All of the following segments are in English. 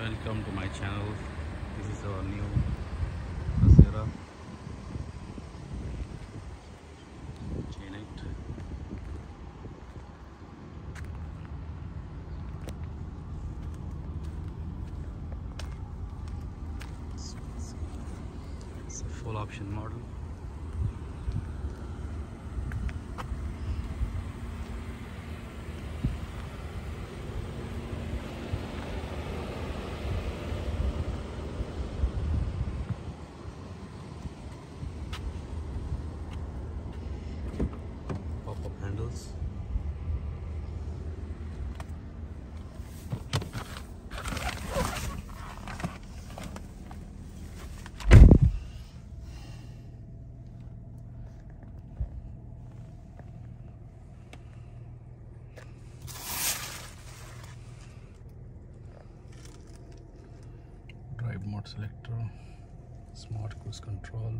Welcome to my channel. This is our new Casera G8. It's a full option model. Pop-up handles. Drive mode selector, smart cruise control,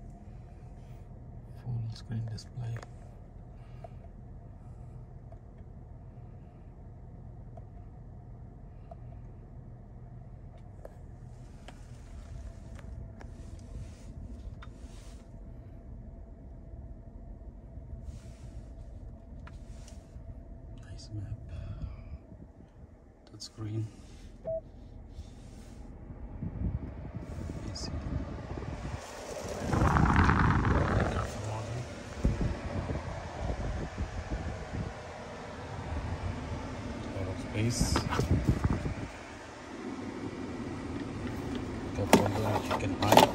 full screen display. Nice map, touch screen. AC. Space. Cup holder that you can hide.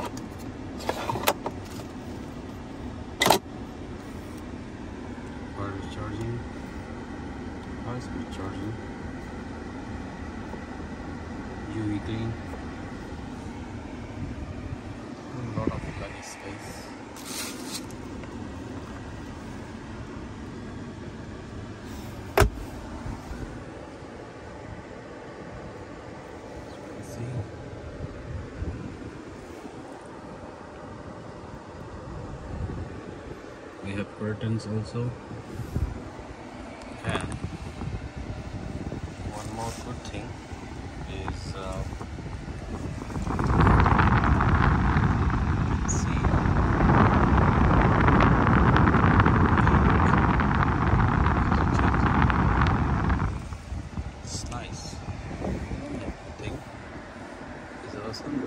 Wireless charging. High-speed charging. UV clean. A lot of luggage space. We have curtains also, and one more good thing is see, it's nice. Everything is awesome.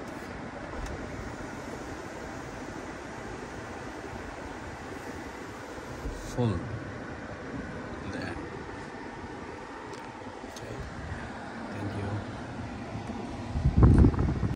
Full